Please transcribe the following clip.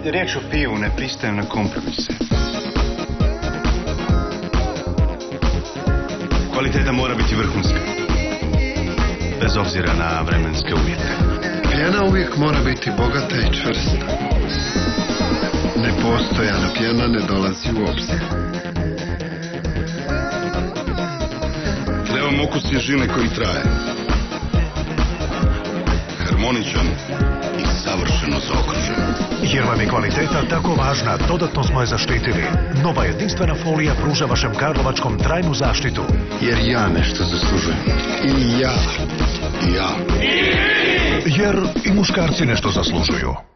je riječ o pivu, ne pristajem na kompromise. Kvaliteta mora biti vrhunska, bez obzira na vremenske uvjete. Pjena uvijek mora biti bogata i čvrsta. Nepostojana pjena ne dolazi u obzir. Trebam okus svježine koji traje. Harmoničan i savršeno zaokružen. Jer vam je kvaliteta tako važna, dodatno smo je zaštitili. Nova jedinstvena folija pruža vašem karlovačkom trajnu zaštitu. Jer ja nešto zaslužujem. I ja. Jer i muškarci nešto zaslužuju.